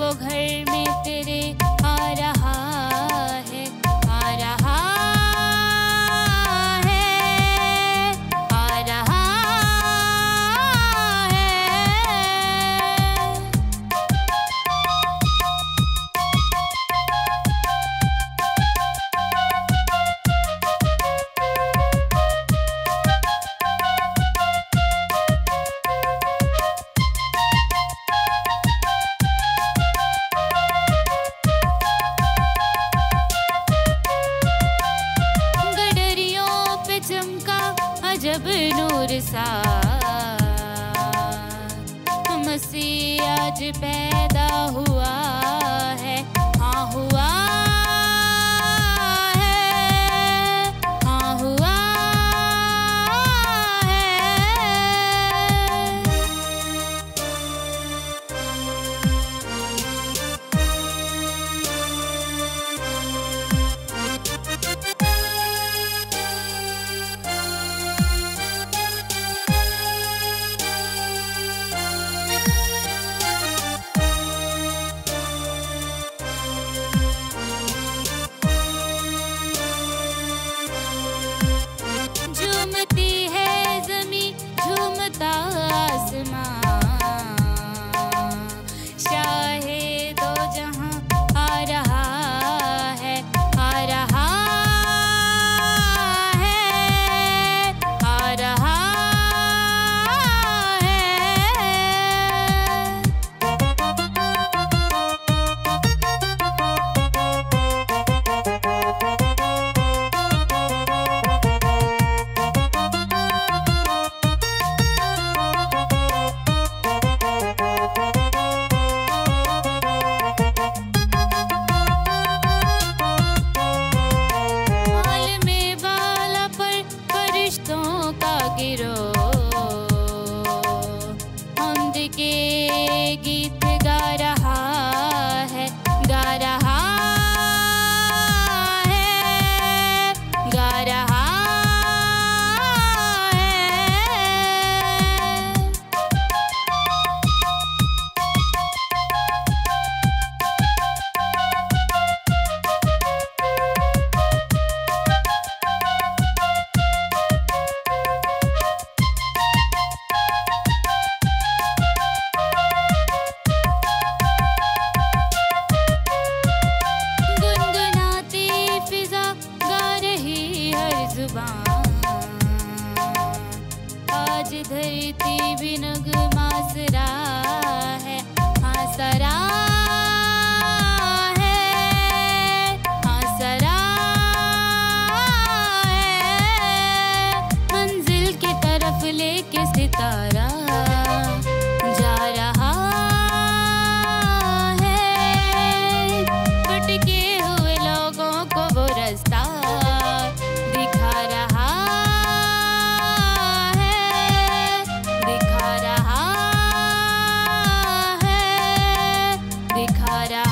वो घर में तेरे आ रहा है, आ रहा है, आ रहा है। जब नूर सा मसीह आज पैदा हुआ है, हाँ हुआ है, हाँ हुआ झूमती है ज़मीं, झूमता आसमां, शाहे दो जहां आ रहा है, आ रहा है, आ रहा है। फरिश्तों का गिरोह हमद के गीत गा रहा है, गा रहा है, गा रहा है। गुनगुनाती फिजा गा रही हर जुबान, आज धरती भी नगमा सरा है, हाँ सरा है, हाँ सरा है। मंजिल की तरफ लेके सितारा जा रहा है, भटके हुए लोगों को वो रास्ता दिखा रहा है, दिखा रहा है, दिखा रहा